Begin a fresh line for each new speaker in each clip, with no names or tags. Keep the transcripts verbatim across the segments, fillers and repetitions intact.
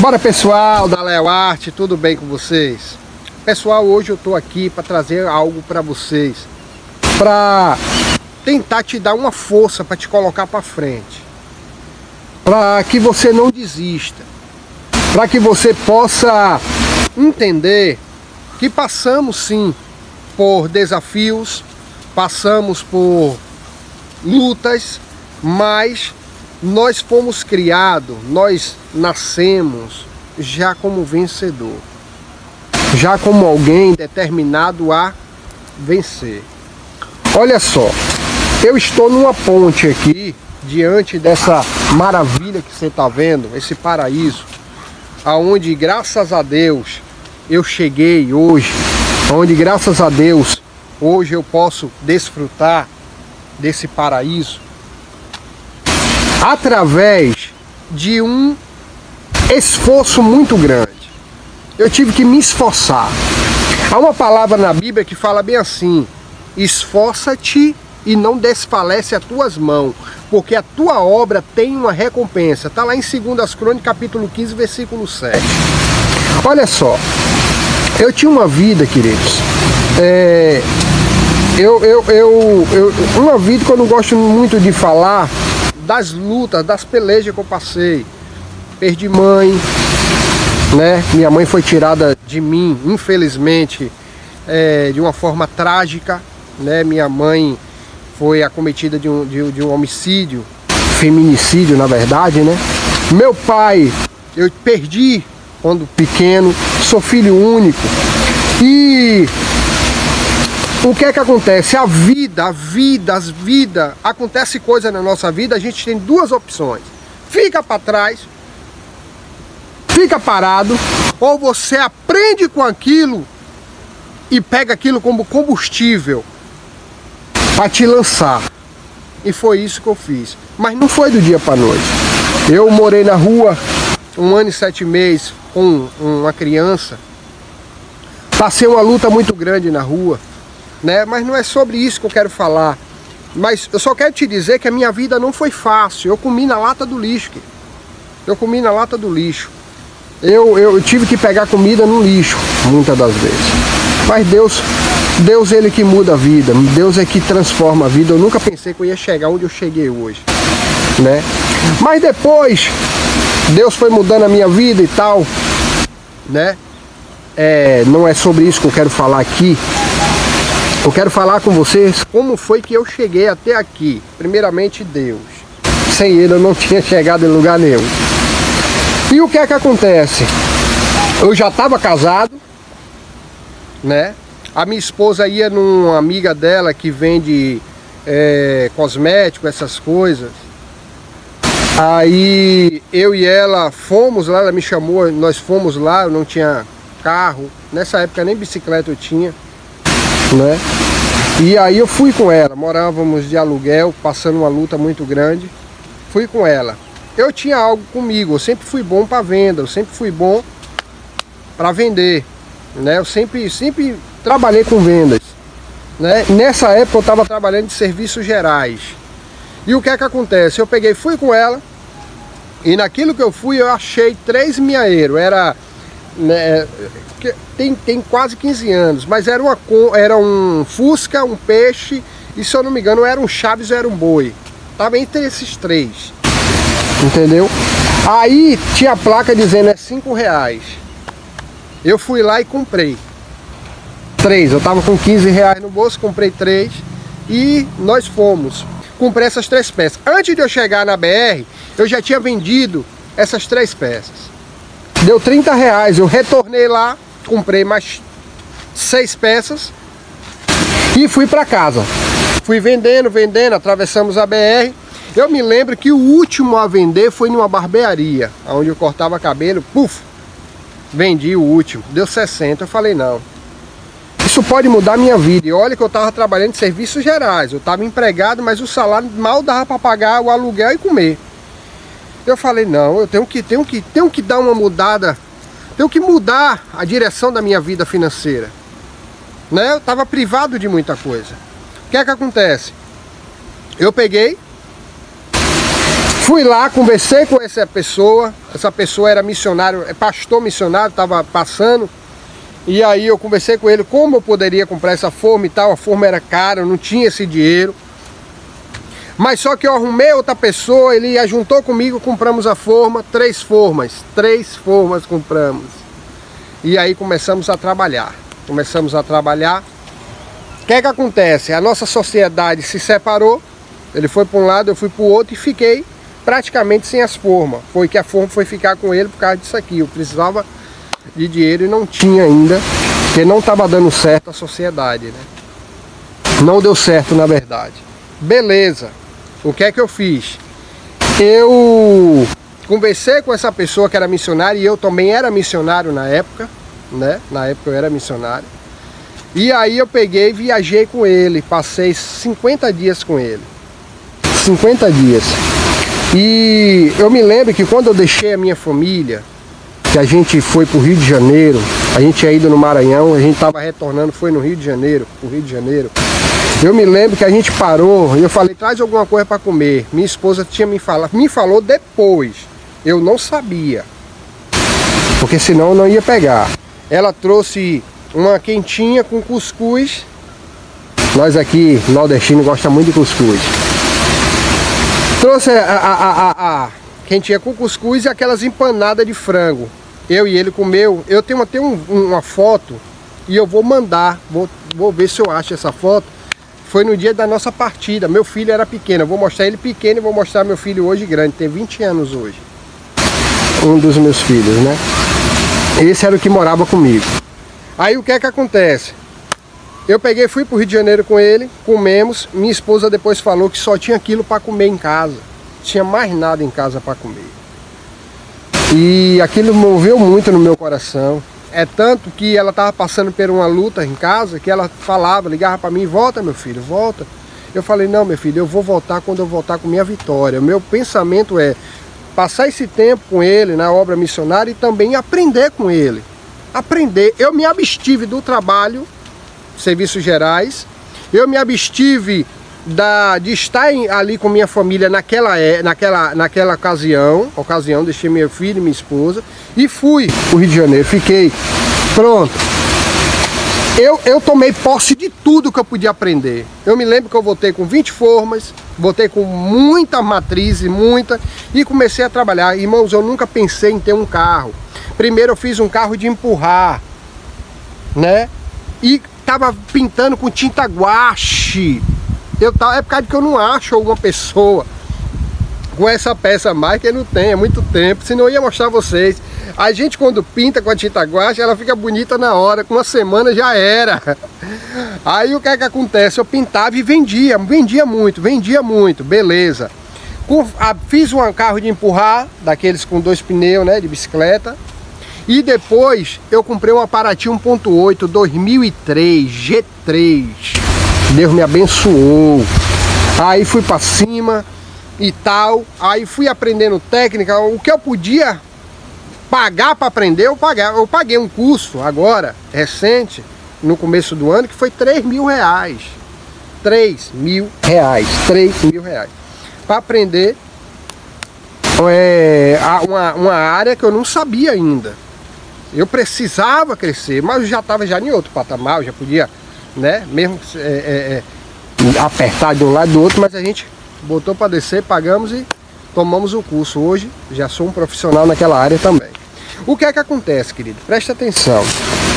Bora pessoal da Léo Arte, tudo bem com vocês? Pessoal, hoje eu tô aqui para trazer algo para vocês, para tentar te dar uma força, para te colocar para frente, para que você não desista, para que você possa entender que passamos sim por desafios, passamos por lutas, mas nós fomos criados, nós nascemos já como vencedor, já como alguém determinado a vencer. Olha só, eu estou numa ponte aqui, diante dessa maravilha que você está vendo, esse paraíso, aonde graças a Deus eu cheguei hoje, onde graças a Deus hoje eu posso desfrutar desse paraíso, através de um esforço muito grande. Eu tive que me esforçar. Há uma palavra na Bíblia que fala bem assim: esforça-te e não desfalece as tuas mãos, porque a tua obra tem uma recompensa. Está lá em Segundas Crônicas, capítulo quinze, versículo sete. Olha só, eu tinha uma vida, queridos, é, eu, eu, eu, eu, uma vida que eu não gosto muito de falar, das lutas, das pelejas que eu passei. Perdi mãe, né? Minha mãe foi tirada de mim, infelizmente, é, de uma forma trágica, né? Minha mãe foi acometida de um, de, de um homicídio, feminicídio na verdade, né? Meu pai, eu perdi quando pequeno, sou filho único. E o que é que acontece? A vida, a vida, as vidas, acontece coisa na nossa vida, a gente tem duas opções: fica para trás, fica parado, ou você aprende com aquilo e pega aquilo como combustível para te lançar. E foi isso que eu fiz. Mas não foi do dia para noite. Eu morei na rua um ano e sete meses com uma criança, passei uma luta muito grande na rua, né? Mas não é sobre isso que eu quero falar. Mas eu só quero te dizer que a minha vida não foi fácil. Eu comi na lata do lixo, querido. Eu comi na lata do lixo. Eu, eu tive que pegar comida no lixo, muitas das vezes. Mas Deus, Deus ele que muda a vida. Deus é que transforma a vida. Eu nunca pensei que eu ia chegar onde eu cheguei hoje, né? Mas depois, Deus foi mudando a minha vida e tal, né? É, não é sobre isso que eu quero falar aqui. Eu quero falar com vocês como foi que eu cheguei até aqui. Primeiramente Deus. Sem Ele eu não tinha chegado em lugar nenhum. E o que é que acontece? Eu já estava casado, né? A minha esposa ia numa amiga dela que vende é, cosmético, essas coisas. Aí eu e ela fomos lá, ela me chamou, nós fomos lá, eu não tinha carro. Nessa época nem bicicleta eu tinha, né? E aí eu fui com ela, morávamos de aluguel, passando uma luta muito grande. Fui com ela. Eu tinha algo comigo, eu sempre fui bom para venda, eu sempre fui bom para vender, né? Eu sempre, sempre trabalhei com vendas, né? Nessa época eu estava trabalhando de serviços gerais. E o que é que acontece? Eu peguei, fui com ela, e naquilo que eu fui eu achei três miaeiros. Era, né, tem, tem quase quinze anos, mas era, uma, era um Fusca, um Peixe, e se eu não me engano era um Chaves ou era um Boi. Tava entre esses três, entendeu? Aí tinha a placa dizendo é cinco reais. Eu fui lá e comprei três. Eu tava com quinze reais no bolso, comprei três e nós fomos. Comprei essas três peças. Antes de eu chegar na B R, eu já tinha vendido essas três peças. Deu trinta reais. Eu retornei lá, comprei mais seis peças e fui para casa. Fui vendendo, vendendo, atravessamos a B R. Eu me lembro que o último a vender foi numa barbearia, onde eu cortava cabelo. Puf! Vendi o último. Deu sessenta. Eu falei, não, isso pode mudar a minha vida. E olha que eu estava trabalhando em serviços gerais. Eu estava empregado, mas o salário mal dava para pagar o aluguel e comer. Eu falei, não, eu tenho que, tenho que, tenho que dar uma mudada. Tenho que mudar a direção da minha vida financeira, né? Eu estava privado de muita coisa. O que é que acontece? Eu peguei, Fui lá, conversei com essa pessoa. Essa pessoa era missionário, é pastor missionário, estava passando. E aí eu conversei com ele como eu poderia comprar essa forma e tal. A forma era cara, eu não tinha esse dinheiro. Mas só que eu arrumei outra pessoa, ele juntou comigo, compramos a forma, três formas, três formas compramos. E aí começamos a trabalhar, começamos a trabalhar. O que é que acontece? A nossa sociedade se separou, ele foi para um lado, eu fui para o outro e fiquei praticamente sem as formas. Foi que a forma foi ficar com ele por causa disso aqui, eu precisava de dinheiro e não tinha ainda, porque não estava dando certo a sociedade, né? Não deu certo na verdade. Beleza. O que é que eu fiz? Eu conversei com essa pessoa que era missionária e eu também era missionário na época, né? Na época eu era missionário. E aí eu peguei e viajei com ele, passei cinquenta dias com ele. cinquenta dias. E eu me lembro que quando eu deixei a minha família, que a gente foi para o Rio de Janeiro, a gente tinha ido no Maranhão, a gente estava retornando, foi no Rio de Janeiro, pro Rio de Janeiro. Eu me lembro que a gente parou e eu falei, traz alguma coisa para comer. Minha esposa tinha me falado, me falou depois. Eu não sabia, porque senão eu não ia pegar. Ela trouxe uma quentinha com cuscuz. Nós aqui, nordestinos, gosta muito de cuscuz. Trouxe a, a, a, a, a quentinha com cuscuz e aquelas empanadas de frango. Eu e ele comeu. Eu tenho até um, uma foto e eu vou mandar, vou, vou ver se eu acho essa foto. Foi no dia da nossa partida, meu filho era pequeno, eu vou mostrar ele pequeno e vou mostrar meu filho hoje grande, tem vinte anos hoje. Um dos meus filhos, né? Esse era o que morava comigo. Aí o que é que acontece? Eu peguei, fui pro Rio de Janeiro com ele, comemos, minha esposa depois falou que só tinha aquilo para comer em casa. Tinha mais nada em casa para comer. E aquilo moveu muito no meu coração. É tanto que ela estava passando por uma luta em casa, que ela falava, ligava para mim, volta meu filho, volta. Eu falei, não meu filho, eu vou voltar quando eu voltar com minha vitória. O meu pensamento é passar esse tempo com ele na obra missionária e também aprender com ele. Aprender. Eu me abstive do trabalho, serviços gerais, eu me abstive da, de estar em, ali com minha família naquela, naquela, naquela ocasião, ocasião, deixei meu filho e minha esposa e fui para o Rio de Janeiro, fiquei pronto. Eu, eu tomei posse de tudo que eu podia aprender. Eu me lembro que eu voltei com vinte formas, voltei com muita matriz, muita, e comecei a trabalhar. Irmãos, eu nunca pensei em ter um carro. Primeiro eu fiz um carro de empurrar, né? E tava pintando com tinta guache. Eu tava, é por causa que eu não acho alguma pessoa com essa peça mais, que não tem, é muito tempo, senão eu ia mostrar a vocês. A gente quando pinta com a tinta guache, ela fica bonita na hora, com uma semana já era. Aí o que é que acontece? Eu pintava e vendia, vendia muito, vendia muito, beleza. Fiz um carro de empurrar, daqueles com dois pneus, né, de bicicleta. E depois eu comprei um Aparati um ponto oito dois mil e três G três. Deus me abençoou. Aí fui para cima e tal. Aí fui aprendendo técnica. O que eu podia pagar para aprender, eu paguei. Eu paguei um curso agora, recente, no começo do ano, que foi três mil reais. três mil reais. três mil reais. Para aprender é, uma, uma área que eu não sabia ainda. Eu precisava crescer, mas eu já estava já em outro patamar, eu já podia, né, mesmo é, é, é, apertar de um lado e do outro, mas a gente botou para descer, pagamos e tomamos o curso. Hoje já sou um profissional naquela área também. O que é que acontece, querido? Presta atenção.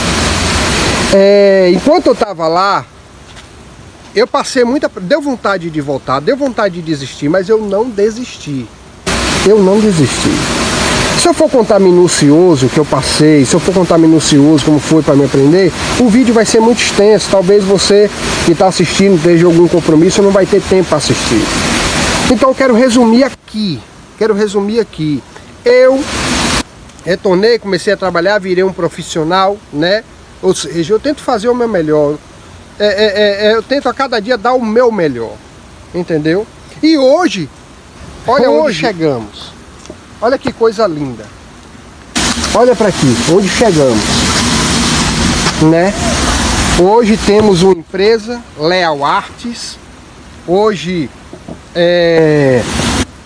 É, enquanto eu estava lá, eu passei muita... Deu vontade de voltar, deu vontade de desistir, mas eu não desisti. Eu não desisti. Se eu for contar minucioso o que eu passei, se eu for contar minucioso como foi para me aprender, o vídeo vai ser muito extenso. Talvez você que está assistindo esteja algum compromisso, não vai ter tempo para assistir. Então eu quero resumir aqui. Quero resumir aqui. Eu retornei, comecei a trabalhar, virei um profissional, né? Ou seja, eu tento fazer o meu melhor. É, é, é, eu tento a cada dia dar o meu melhor. Entendeu? E hoje, olha hoje, onde chegamos. Olha que coisa linda. Olha para aqui, onde chegamos, né? Hoje temos uma empresa, Leal Artes. Hoje é,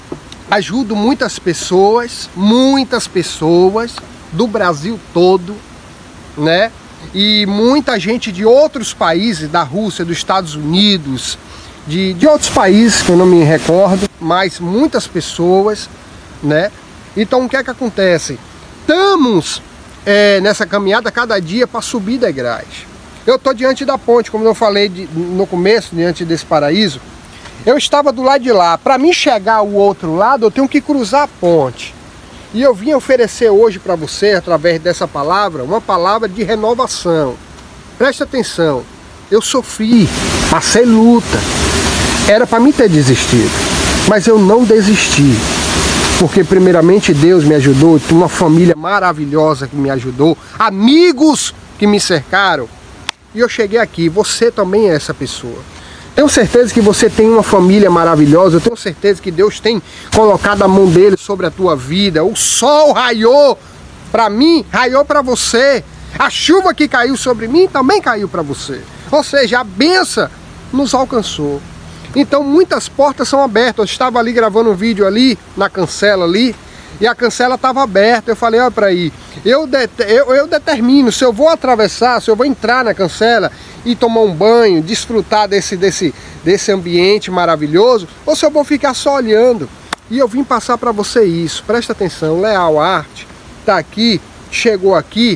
ajudo muitas pessoas, muitas pessoas do Brasil todo, né? E muita gente de outros países, da Rússia, dos Estados Unidos, de, de outros países que eu não me recordo, mas muitas pessoas, né? Então o que é que acontece? Estamos é, nessa caminhada cada dia para subir degraus. Eu estou diante da ponte, como eu falei de, no começo, diante desse paraíso. Eu estava do lado de lá. Para mim chegar ao outro lado, eu tenho que cruzar a ponte. E eu vim oferecer hoje para você, através dessa palavra, uma palavra de renovação. Preste atenção. Eu sofri, passei luta. Era para mim ter desistido, mas eu não desisti. Porque primeiramente Deus me ajudou, tinha uma família maravilhosa que me ajudou, amigos que me cercaram. E eu cheguei aqui, você também é essa pessoa. Tenho certeza que você tem uma família maravilhosa, eu tenho certeza que Deus tem colocado a mão dele sobre a tua vida. O sol raiou para mim, raiou para você. A chuva que caiu sobre mim também caiu para você. Ou seja, a bênção nos alcançou. Então muitas portas são abertas. Eu estava ali gravando um vídeo ali, na cancela ali, e a cancela estava aberta. Eu falei, olha para aí, eu, det eu, eu determino se eu vou atravessar, se eu vou entrar na cancela e tomar um banho, desfrutar desse, desse, desse ambiente maravilhoso, ou se eu vou ficar só olhando. E eu vim passar para você isso. Presta atenção, Leal Arte está aqui, chegou aqui,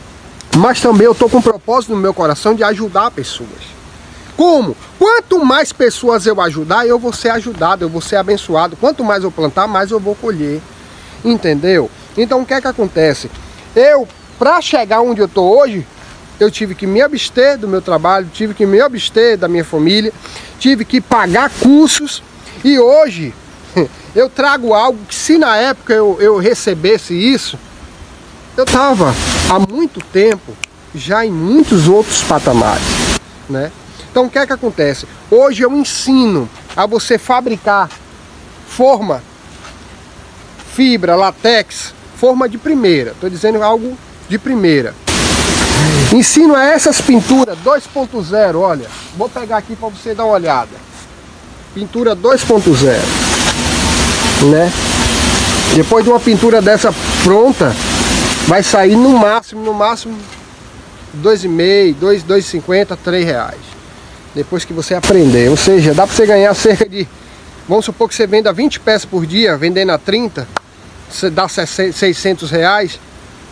mas também eu estou com um propósito no meu coração de ajudar pessoas. Como? Quanto mais pessoas eu ajudar, eu vou ser ajudado, eu vou ser abençoado. Quanto mais eu plantar, mais eu vou colher. Entendeu? Então o que é que acontece? Eu, para chegar onde eu estou hoje, eu tive que me abster do meu trabalho, tive que me abster da minha família, tive que pagar cursos. E hoje eu trago algo que, se na época eu, eu recebesse isso, eu estava há muito tempo já em muitos outros patamares, né? Então o que é que acontece? Hoje eu ensino a você fabricar forma, fibra, latex, forma de primeira. Estou dizendo algo de primeira. Ensino a essas pinturas dois ponto zero, olha. Vou pegar aqui para você dar uma olhada. Pintura dois ponto zero, né? Depois de uma pintura dessa pronta, vai sair no máximo, no máximo dois e meio, dois, dois e cinquenta, três reais. Depois que você aprender, ou seja, dá para você ganhar cerca de, vamos supor que você venda vinte peças por dia, vendendo a trinta, você dá seiscentos reais,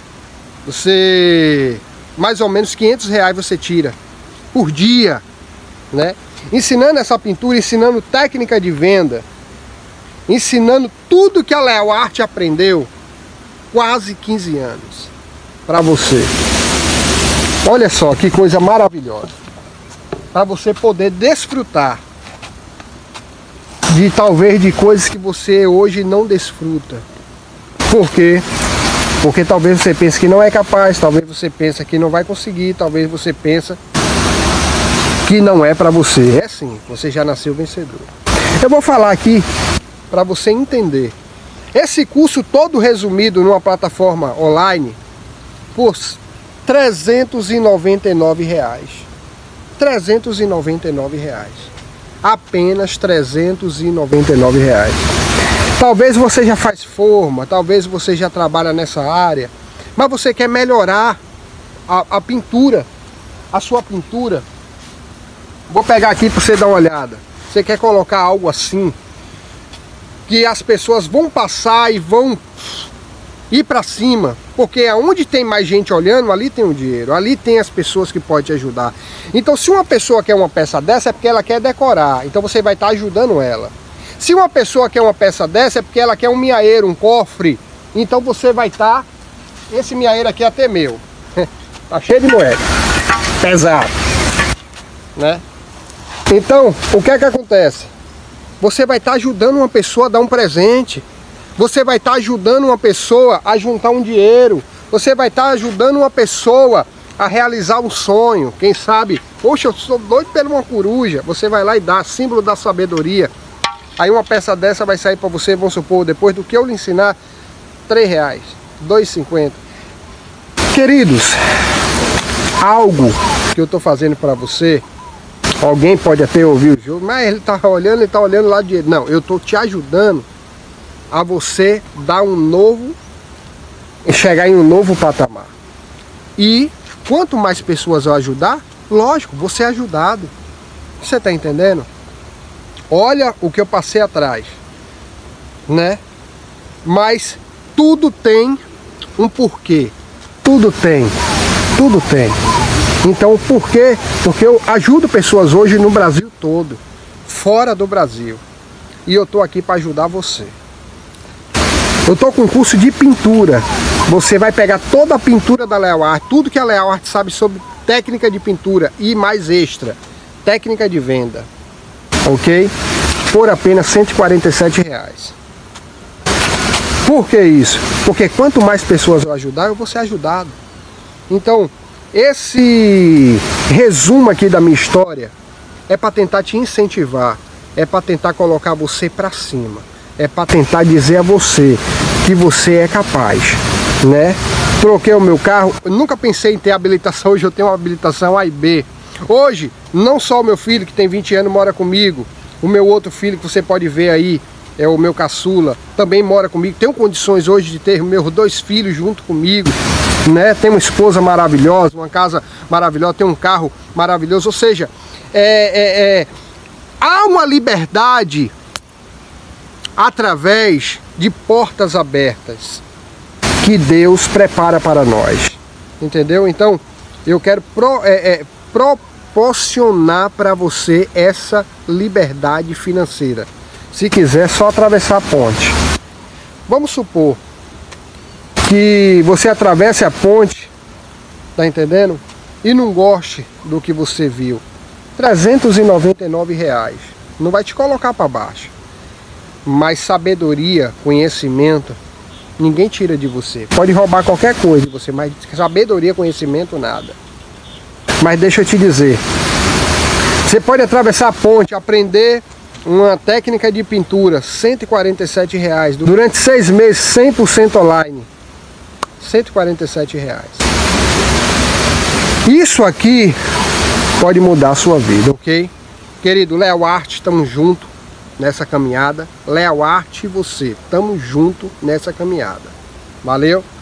você, mais ou menos quinhentos reais você tira por dia, né? Ensinando essa pintura, ensinando técnica de venda, ensinando tudo que a Leal Arte aprendeu, quase quinze anos, para você. Olha só que coisa maravilhosa. Para você poder desfrutar de talvez de coisas que você hoje não desfruta. Por quê? Porque talvez você pense que não é capaz, talvez você pense que não vai conseguir, talvez você pense que não é para você. É sim, você já nasceu vencedor. Eu vou falar aqui para você entender. Esse curso todo resumido numa plataforma online por trezentos e noventa e nove reais. trezentos e noventa e nove reais. Apenas trezentos e noventa e nove reais. Talvez você já faz forma, talvez você já trabalha nessa área, mas você quer melhorar a, a pintura, a sua pintura. Vou pegar aqui para você dar uma olhada. Você quer colocar algo assim, que as pessoas vão passar e vão ir para cima, porque aonde tem mais gente olhando, ali tem o dinheiro, ali tem as pessoas que podem te ajudar. Então se uma pessoa quer uma peça dessa, é porque ela quer decorar, então você vai estar ajudando ela. Se uma pessoa quer uma peça dessa, é porque ela quer um miaeiro, um cofre, então você vai estar, esse miaeiro aqui é até meu, tá cheio de moeda, pesado, né? Então, o que é que acontece? Você vai estar ajudando uma pessoa a dar um presente. Você vai estar ajudando uma pessoa a juntar um dinheiro. Você vai estar ajudando uma pessoa a realizar um sonho. Quem sabe, poxa, eu sou doido por uma coruja. Você vai lá e dá, símbolo da sabedoria. Aí uma peça dessa vai sair para você, vamos supor, depois do que eu lhe ensinar, três reais, dois e cinquenta. Queridos, algo que eu estou fazendo para você, alguém pode até ouvir o jogo, mas ele está olhando, ele está olhando lá de... Não, eu estou te ajudando a você dar um novo, chegar em um novo patamar. E quanto mais pessoas eu ajudar, lógico, você é ajudado. Você está entendendo? Olha o que eu passei atrás, né? Mas tudo tem um porquê. Tudo tem, tudo tem. Então o porquê? Porque eu ajudo pessoas hoje no Brasil todo, fora do Brasil. E eu tô aqui para ajudar você. Eu tô com um curso de pintura. Você vai pegar toda a pintura da Leal Art, tudo que a Leal Art sabe sobre técnica de pintura e mais extra, técnica de venda, ok? Por apenas cento e quarenta e sete reais. Por que isso? Porque quanto mais pessoas eu ajudar, eu vou ser ajudado. Então, esse resumo aqui da minha história é para tentar te incentivar, é para tentar colocar você para cima, é para tentar dizer a você que você é capaz, né? Troquei o meu carro, eu nunca pensei em ter habilitação, hoje eu tenho uma habilitação A e B. Hoje, não só o meu filho que tem vinte anos mora comigo, o meu outro filho que você pode ver aí, é o meu caçula, também mora comigo. Tenho condições hoje de ter meus dois filhos junto comigo, né? Tenho uma esposa maravilhosa, uma casa maravilhosa, tenho um carro maravilhoso. Ou seja, é, é, é, há uma liberdade através de portas abertas que Deus prepara para nós, entendeu? Então, eu quero pro, é, é, proporcionar para você essa liberdade financeira. Se quiser, só atravessar a ponte. Vamos supor que você atravesse a ponte, tá entendendo? E não goste do que você viu. trezentos e noventa e nove reais. Não vai te colocar para baixo. Mas sabedoria, conhecimento, ninguém tira de você. Pode roubar qualquer coisa de você, mas sabedoria, conhecimento, nada. Mas deixa eu te dizer, você pode atravessar a ponte, aprender uma técnica de pintura, cento e quarenta e sete reais. Durante seis meses, cem por cento online, cento e quarenta e sete reais. Isso aqui pode mudar a sua vida, ok? Querido, Leal Art, estamos juntos nessa caminhada. Leal Art e você, estamos juntos nessa caminhada. Valeu?